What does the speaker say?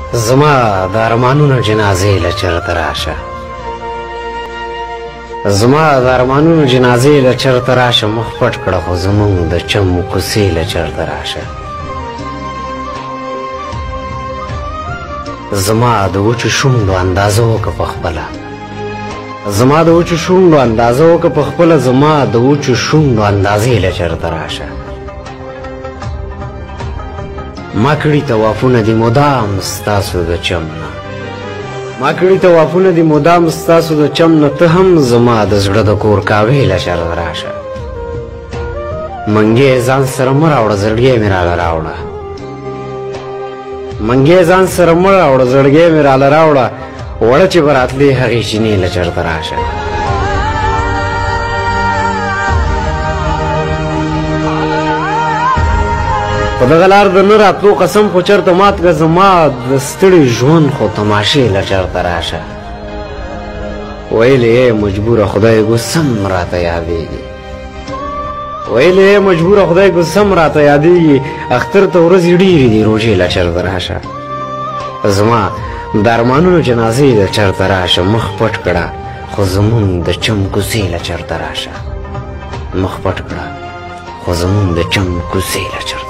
زما د ارمانونو جنازې له چرته راشه زما د ارمانونو جنازې له چرته راشه مخ پټ کړه خو زمونږ د چم کوڅې له چرته راشه زما د وچو شونډو اندازه وکړه په خپله زما د وچو شونډو اندازه وکړه په خپله زما د وچو شونډو اندازې له چرته راشه ما کړي طوافونه دي مدام ستاسو د چم نه ما کړي طوافونه دي مدام ستاسو د چم نه ته هم زما د زړه د کور کاوې له چرته راشه منګې ځان سره مه راوړه زړګی مې راله راوړه منګې ځان سره مه راوړه زړګی مې راله راوړه وړه چې به راتلې هغې چینې له چرته راشه په دغه لار د نه راتلو قسم خو چېرته مات کړه زما د ستړي ژوند خو تماشې له چرته راشه ویلې یې مجبوره خدای ګوسم راته یادېږي ویلې یې مجبوره خدای ګوسم راته یادېږي اختر ته ورځې ډېرې دي روژې له چرته راشه زما د ارمانونو جنازې له چرته راشه مخ پټ کړه خو زمونږ د چم کوڅې له چرته راشه مخ پټ کړه خو زمونږ د چم کوڅې له چرته